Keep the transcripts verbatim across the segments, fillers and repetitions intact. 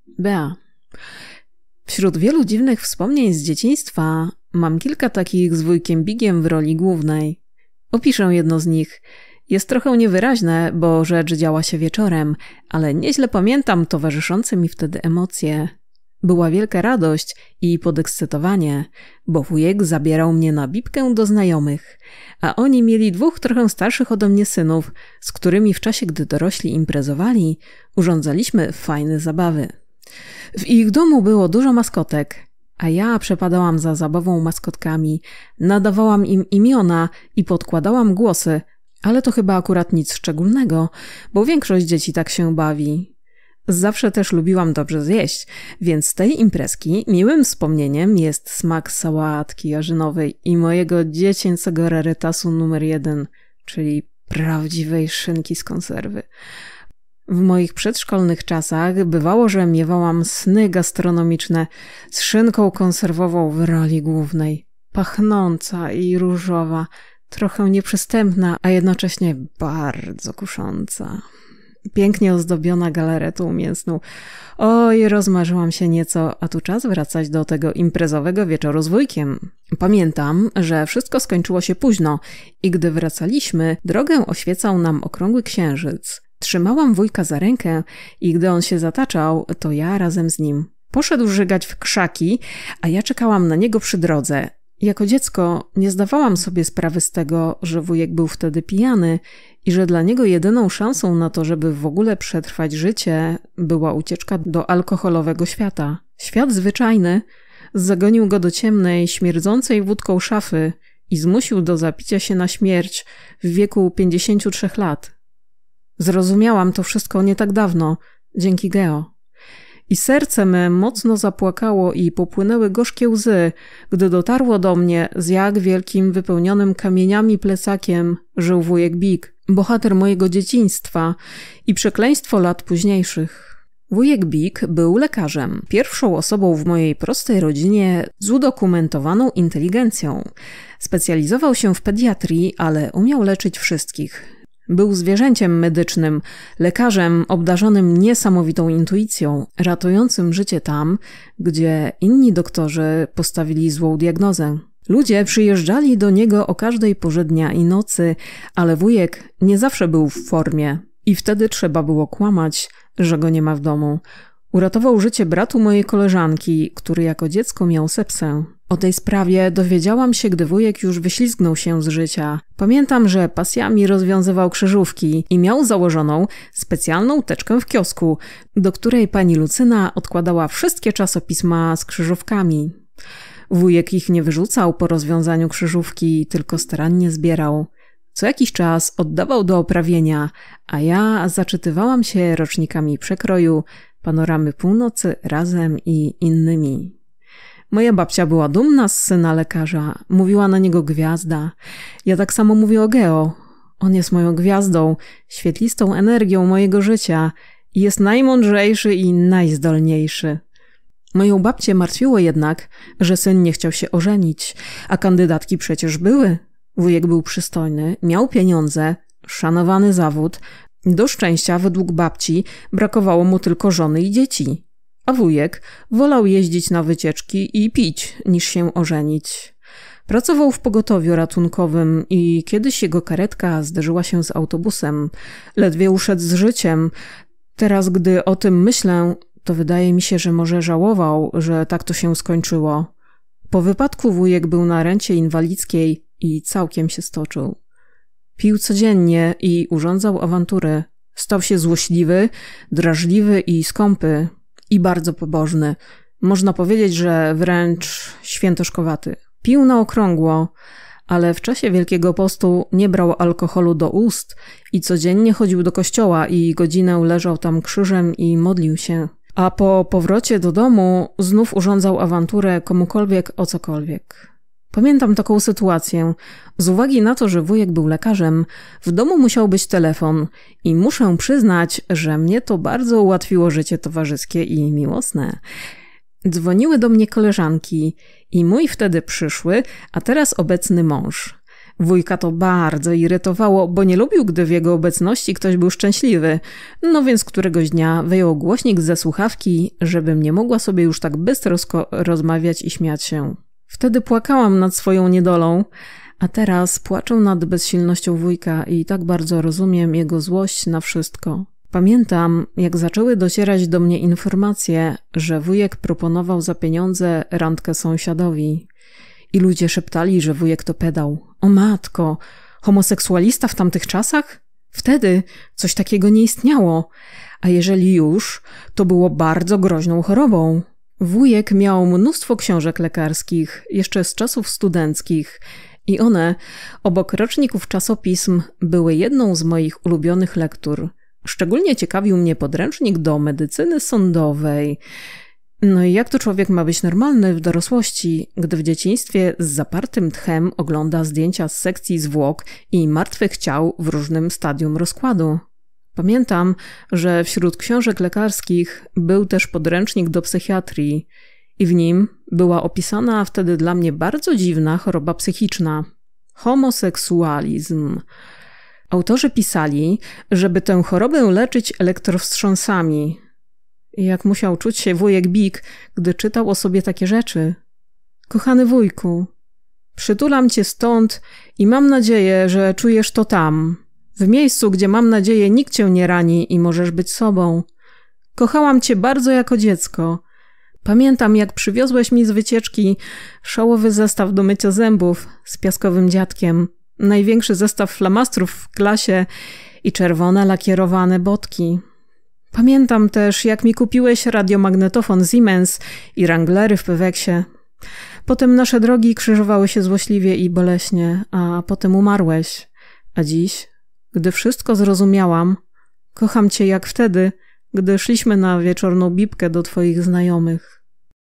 Bea. Wśród wielu dziwnych wspomnień z dzieciństwa mam kilka takich z wujkiem Bigiem w roli głównej. Opiszę jedno z nich. Jest trochę niewyraźne, bo rzecz działa się wieczorem, ale nieźle pamiętam towarzyszące mi wtedy emocje. Była wielka radość i podekscytowanie, bo wujek zabierał mnie na bibkę do znajomych, a oni mieli dwóch trochę starszych ode mnie synów, z którymi w czasie, gdy dorośli imprezowali, urządzaliśmy fajne zabawy. W ich domu było dużo maskotek, a ja przepadałam za zabawą maskotkami, nadawałam im imiona i podkładałam głosy, ale to chyba akurat nic szczególnego, bo większość dzieci tak się bawi. Zawsze też lubiłam dobrze zjeść, więc z tej imprezki miłym wspomnieniem jest smak sałatki jarzynowej i mojego dziecięcego rarytasu numer jeden, czyli prawdziwej szynki z konserwy. W moich przedszkolnych czasach bywało, że miewałam sny gastronomiczne z szynką konserwową w roli głównej, pachnąca i różowa, trochę nieprzystępna, a jednocześnie bardzo kusząca. Pięknie ozdobiona galaretą mięsną. Oj, rozmarzyłam się nieco, a tu czas wracać do tego imprezowego wieczoru z wujkiem. Pamiętam, że wszystko skończyło się późno i gdy wracaliśmy, drogę oświecał nam okrągły księżyc. Trzymałam wujka za rękę i gdy on się zataczał, to ja razem z nim. Poszedł żygać w krzaki, a ja czekałam na niego przy drodze. Jako dziecko nie zdawałam sobie sprawy z tego, że wujek był wtedy pijany i że dla niego jedyną szansą na to, żeby w ogóle przetrwać życie, była ucieczka do alkoholowego świata. Świat zwyczajny zagonił go do ciemnej, śmierdzącej wódką szafy i zmusił do zapicia się na śmierć w wieku pięćdziesięciu trzech lat. Zrozumiałam to wszystko nie tak dawno, dzięki Geo. I serce me mocno zapłakało i popłynęły gorzkie łzy, gdy dotarło do mnie, z jak wielkim, wypełnionym kamieniami plecakiem żył wujek Big, bohater mojego dzieciństwa i przekleństwo lat późniejszych. Wujek Big był lekarzem, pierwszą osobą w mojej prostej rodzinie z udokumentowaną inteligencją. Specjalizował się w pediatrii, ale umiał leczyć wszystkich. Był zwierzęciem medycznym, lekarzem obdarzonym niesamowitą intuicją, ratującym życie tam, gdzie inni doktorzy postawili złą diagnozę. Ludzie przyjeżdżali do niego o każdej porze dnia i nocy, ale wujek nie zawsze był w formie i wtedy trzeba było kłamać, że go nie ma w domu. Uratował życie bratu mojej koleżanki, który jako dziecko miał sepsę. O tej sprawie dowiedziałam się, gdy wujek już wyślizgnął się z życia. Pamiętam, że pasjami rozwiązywał krzyżówki i miał założoną specjalną teczkę w kiosku, do której pani Lucyna odkładała wszystkie czasopisma z krzyżówkami. Wujek ich nie wyrzucał po rozwiązaniu krzyżówki, tylko starannie zbierał. Co jakiś czas oddawał do oprawienia, a ja zaczytywałam się rocznikami Przekroju, Panoramy Północy, Razem i innymi. Moja babcia była dumna z syna lekarza, mówiła na niego gwiazda. Ja tak samo mówię o Geo. On jest moją gwiazdą, świetlistą energią mojego życia i jest najmądrzejszy i najzdolniejszy. Moją babcię martwiło jednak, że syn nie chciał się ożenić, a kandydatki przecież były. Wujek był przystojny, miał pieniądze, szanowany zawód. Do szczęścia, według babci, brakowało mu tylko żony i dzieci. A wujek wolał jeździć na wycieczki i pić, niż się ożenić. Pracował w pogotowiu ratunkowym i kiedyś jego karetka zderzyła się z autobusem. Ledwie uszedł z życiem. Teraz, gdy o tym myślę, to wydaje mi się, że może żałował, że tak to się skończyło. Po wypadku wujek był na rencie inwalidzkiej i całkiem się stoczył. Pił codziennie i urządzał awantury. Stał się złośliwy, drażliwy i skąpy. I bardzo pobożny. Można powiedzieć, że wręcz świętoszkowaty. Pił na okrągło, ale w czasie Wielkiego Postu nie brał alkoholu do ust i codziennie chodził do kościoła i godzinę leżał tam krzyżem i modlił się. A po powrocie do domu znów urządzał awanturę komukolwiek o cokolwiek. Pamiętam taką sytuację. Z uwagi na to, że wujek był lekarzem, w domu musiał być telefon i muszę przyznać, że mnie to bardzo ułatwiło życie towarzyskie i miłosne. Dzwoniły do mnie koleżanki i mój wtedy przyszły, a teraz obecny mąż. Wujka to bardzo irytowało, bo nie lubił, gdy w jego obecności ktoś był szczęśliwy. No więc któregoś dnia wyjął głośnik ze słuchawki, żebym nie mogła sobie już tak bystro rozmawiać i śmiać się. Wtedy płakałam nad swoją niedolą, a teraz płaczę nad bezsilnością wujka i tak bardzo rozumiem jego złość na wszystko. Pamiętam, jak zaczęły docierać do mnie informacje, że wujek proponował za pieniądze randkę sąsiadowi. I ludzie szeptali, że wujek to pedał. O matko, homoseksualista w tamtych czasach? Wtedy coś takiego nie istniało, a jeżeli już, to było bardzo groźną chorobą. Wujek miał mnóstwo książek lekarskich, jeszcze z czasów studenckich, i one, obok roczników czasopism, były jedną z moich ulubionych lektur. Szczególnie ciekawił mnie podręcznik do medycyny sądowej. No i jak to człowiek ma być normalny w dorosłości, gdy w dzieciństwie z zapartym tchem ogląda zdjęcia z sekcji zwłok i martwych ciał w różnym stadium rozkładu? Pamiętam, że wśród książek lekarskich był też podręcznik do psychiatrii i w nim była opisana wtedy dla mnie bardzo dziwna choroba psychiczna – homoseksualizm. Autorzy pisali, żeby tę chorobę leczyć elektrowstrząsami. Jak musiał czuć się wujek Big, gdy czytał o sobie takie rzeczy. Kochany wujku, przytulam cię stąd i mam nadzieję, że czujesz to tam. W miejscu, gdzie mam nadzieję nikt cię nie rani i możesz być sobą. Kochałam cię bardzo jako dziecko. Pamiętam, jak przywiozłeś mi z wycieczki szałowy zestaw do mycia zębów z piaskowym dziadkiem, największy zestaw flamastrów w klasie i czerwone lakierowane botki. Pamiętam też, jak mi kupiłeś radiomagnetofon Siemens i Wranglery w Peweksie. Potem nasze drogi krzyżowały się złośliwie i boleśnie, a potem umarłeś. A dziś, gdy wszystko zrozumiałam, kocham cię jak wtedy, gdy szliśmy na wieczorną bibkę do twoich znajomych.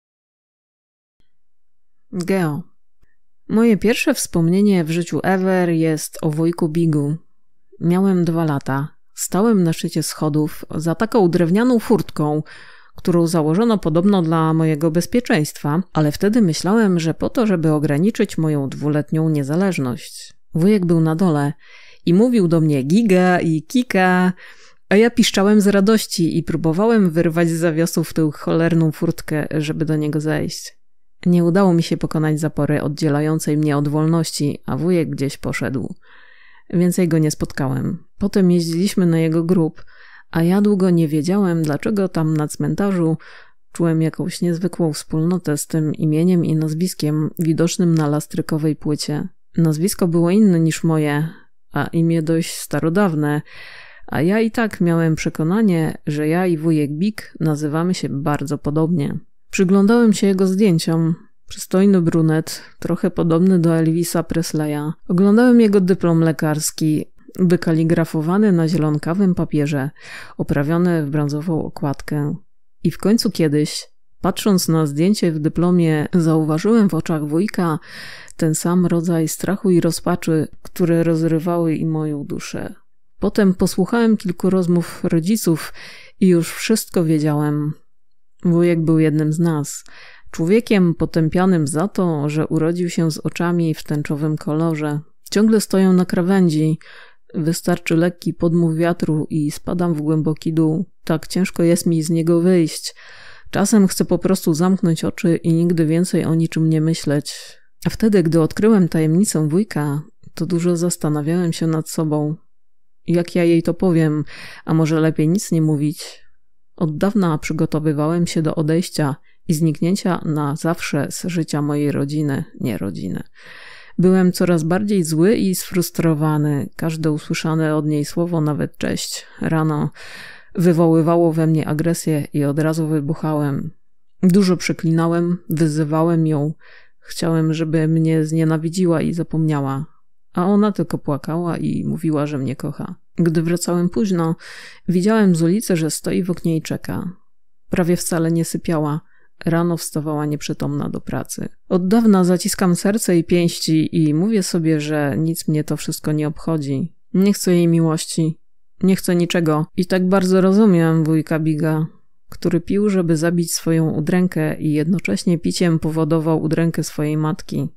Geo. Moje pierwsze wspomnienie w życiu ever jest o wujku Bigu. Miałem dwa lata. Stałem na szczycie schodów za taką drewnianą furtką, którą założono podobno dla mojego bezpieczeństwa, ale wtedy myślałem, że po to, żeby ograniczyć moją dwuletnią niezależność. Wujek był na dole i mówił do mnie giga i kika, a ja piszczałem z radości i próbowałem wyrwać z zawiasów tę cholerną furtkę, żeby do niego zejść. Nie udało mi się pokonać zapory oddzielającej mnie od wolności, a wujek gdzieś poszedł. Więcej go nie spotkałem. Potem jeździliśmy na jego grób, a ja długo nie wiedziałem, dlaczego tam na cmentarzu czułem jakąś niezwykłą wspólnotę z tym imieniem i nazwiskiem widocznym na lastrykowej płycie. Nazwisko było inne niż moje, a imię dość starodawne, a ja i tak miałem przekonanie, że ja i wujek Big nazywamy się bardzo podobnie. Przyglądałem się jego zdjęciom. Przystojny brunet, trochę podobny do Elvisa Presleya. Oglądałem jego dyplom lekarski, wykaligrafowany na zielonkawym papierze, oprawiony w brązową okładkę. I w końcu kiedyś, patrząc na zdjęcie w dyplomie, zauważyłem w oczach wujka ten sam rodzaj strachu i rozpaczy, które rozrywały i moją duszę. Potem posłuchałem kilku rozmów rodziców i już wszystko wiedziałem. Wujek był jednym z nas. Człowiekiem potępianym za to, że urodził się z oczami w tęczowym kolorze. Ciągle stoją na krawędzi. Wystarczy lekki podmuch wiatru i spadam w głęboki dół. Tak ciężko jest mi z niego wyjść. Czasem chcę po prostu zamknąć oczy i nigdy więcej o niczym nie myśleć. A wtedy, gdy odkryłem tajemnicę wujka, to dużo zastanawiałem się nad sobą. Jak ja jej to powiem, a może lepiej nic nie mówić? Od dawna przygotowywałem się do odejścia i zniknięcia na zawsze z życia mojej rodziny, nie rodziny. Byłem coraz bardziej zły i sfrustrowany. Każde usłyszane od niej słowo, nawet cześć, rano, wywoływało we mnie agresję i od razu wybuchałem. Dużo przeklinałem, wyzywałem ją. Chciałem, żeby mnie znienawidziła i zapomniała. A ona tylko płakała i mówiła, że mnie kocha. Gdy wracałem późno, widziałem z ulicy, że stoi w oknie i czeka. Prawie wcale nie sypiała. Rano wstawała nieprzytomna do pracy. Od dawna zaciskam serce i pięści i mówię sobie, że nic mnie to wszystko nie obchodzi. Nie chcę jej miłości. Nie chcę niczego. I tak bardzo rozumiem wujka Biga, który pił, żeby zabić swoją udrękę i jednocześnie piciem powodował udrękę swojej matki.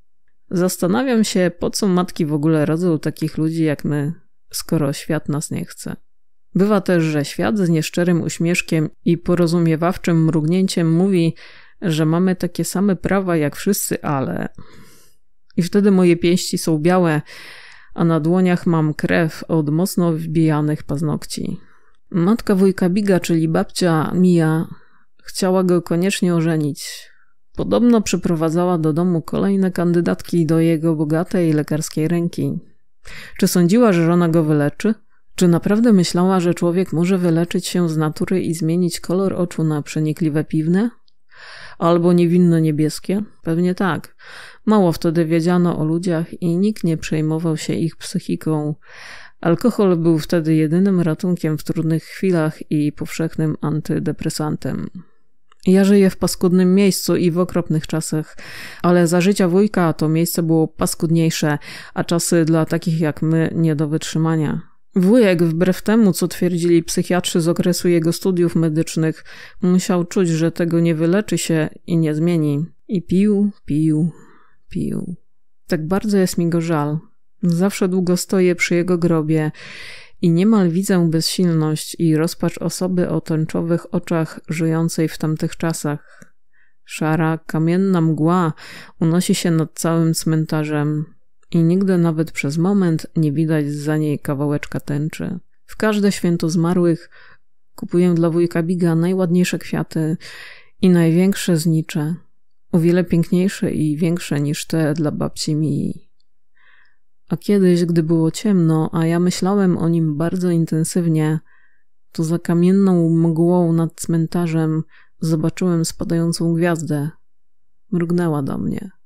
Zastanawiam się, po co matki w ogóle rodzą takich ludzi jak my, skoro świat nas nie chce. Bywa też, że świat z nieszczerym uśmieszkiem i porozumiewawczym mrugnięciem mówi, że mamy takie same prawa jak wszyscy, ale... I wtedy moje pięści są białe, a na dłoniach mam krew od mocno wbijanych paznokci. Matka wujka Biga, czyli babcia Mia, chciała go koniecznie ożenić. Podobno przyprowadzała do domu kolejne kandydatki do jego bogatej lekarskiej ręki. Czy sądziła, że żona go wyleczy? Czy naprawdę myślała, że człowiek może wyleczyć się z natury i zmienić kolor oczu na przenikliwe piwne? Albo niewinno niebieskie? Pewnie tak. Mało wtedy wiedziano o ludziach i nikt nie przejmował się ich psychiką. Alkohol był wtedy jedynym ratunkiem w trudnych chwilach i powszechnym antydepresantem. Ja żyję w paskudnym miejscu i w okropnych czasach, ale za życia wujka to miejsce było paskudniejsze, a czasy dla takich jak my nie do wytrzymania. Wujek, wbrew temu, co twierdzili psychiatrzy z okresu jego studiów medycznych, musiał czuć, że tego nie wyleczy się i nie zmieni. I pił, pił, pił. Tak bardzo jest mi go żal. Zawsze długo stoję przy jego grobie i niemal widzę bezsilność i rozpacz osoby o tęczowych oczach żyjącej w tamtych czasach. Szara, kamienna mgła unosi się nad całym cmentarzem i nigdy nawet przez moment nie widać zza niej kawałeczka tęczy. W każde święto zmarłych kupuję dla wujka Biga najładniejsze kwiaty i największe znicze, o wiele piękniejsze i większe niż te dla babci Mii. A kiedyś, gdy było ciemno, a ja myślałem o nim bardzo intensywnie, to za kamienną mgłą nad cmentarzem zobaczyłem spadającą gwiazdę. Mrugnęła do mnie.